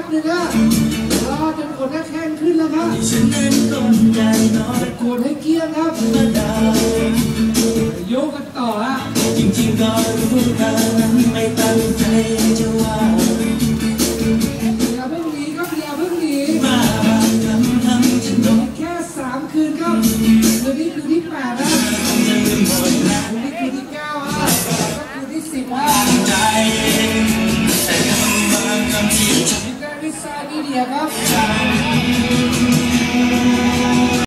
หนึ่งอะจนกดหน้าแข้งขึ้นแล้วครับกดให้เกี้ยงครับโยกกันต่อฮะจริงๆก็รู้กันไม่ตั้งใจจะว่าอย่าเพิ่งหนีครับอย่าเพิ่งหนีแค่3 คืนครับคืนนี้คืนที่8นะคืนนี้คืนที่9ฮะคืนที่10ฮะนี่ก็วิสานีเดียครับ